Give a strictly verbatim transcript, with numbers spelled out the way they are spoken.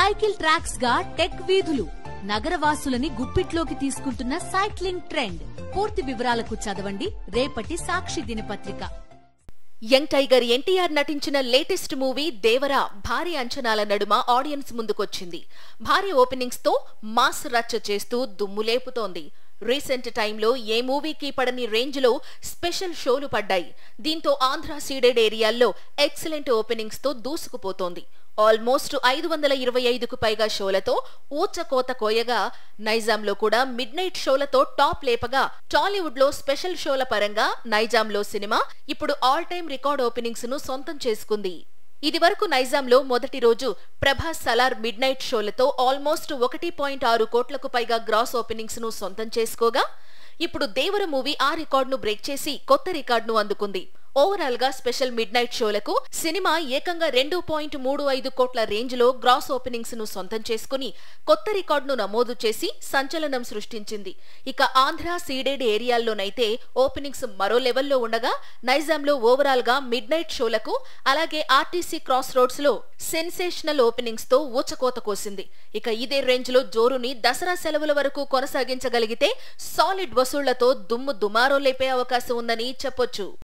Cycle tracks గా tech వీధులు నగరవాసులని గుప్పిట్లోకి తీసుకుంటున్న సైక్లింగ్ ట్రెండ్. పూర్తి వివరాలకు చదవండి రేపటి సాక్షి దినపత్రిక. యంగ్ టైగర్ ఎన్టీఆర్ నటించిన లేటెస్ట్ మూవీ దేవరా భారీ అంచనాల నడుమ ఆడియన్స్ ముందుకొచ్చింది. భారీ ఓపెనింగ్స్ తో మాస్ రచ్చ చేస్తూ దుమ్ము లేపుతోంది. రీసెంట్ టైంలో ఏ మూవీకి పడని రేంజ్ లో స్పెషల్ షోలు పడ్డాయి. దీంతో ఆంధ్ర సీడెడ్ ఏరియాల్లో ఎక్సలెంట్ ఓపెనింగ్స్ తో దూసుకుపోతోంది. ఆల్మోస్ట్ ఐదు వందల ఇరవై ఐదుకు పైగా షోలతో ఊచకోత కోయగా నైజాంలో కూడా మిడ్ నైట్ షోలతో టాప్ లేపగా టాలీవుడ్ లో స్పెషల్ షోల పరంగా నైజాంలో సినిమా ఇప్పుడు ఆల్ టైమ్ రికార్డ్ ఓపెనింగ్స్ ను సొంతం చేసుకుంది. ఇదివరకు నైజాంలో మొదటి రోజు ప్రభాస్ సలార్ మిడ్ నైట్ షోలతో ఆల్మోస్ట్ ఒకటి పాయింట్ ఆరు కోట్లకు పైగా గ్రాస్ ఓపెనింగ్స్ ను సొంతం చేసుకోగా ఇప్పుడు దేవర మూవీ ఆ రికార్డును బ్రేక్ చేసి కొత్త రికార్డును అందుకుంది. ఓవరాల్ గా స్పెషల్ మిడ్ నైట్ షోలకు సినిమా ఏకంగా రెండు పాయింట్ మూడు ఐదు కోట్ల రేంజ్ లో గ్రాస్ ఓపెనింగ్స్ ను సొంతం చేసుకుని కొత్త రికార్డును నమోదు చేసి సంచలనం సృష్టించింది. ఇక ఆంధ్ర సీడెడ్ ఏరియాల్లోనైతే ఓపెనింగ్స్ మరో లెవెల్లో ఉండగా నైజాంలో ఓవరాల్ గా మిడ్ నైట్ షోలకు అలాగే ఆర్టీసీ క్రాస్ రోడ్స్ లో సెన్సేషనల్ ఓపెనింగ్స్ తో ఊచకోత కోసింది. ఇక ఇదే రేంజ్ లో జోరుని దసరా సెలవుల వరకు కొనసాగించగలిగితే సాలిడ్ వసూళ్లతో దుమ్ము దుమారో లేపే అవకాశం ఉందని చెప్పొచ్చు.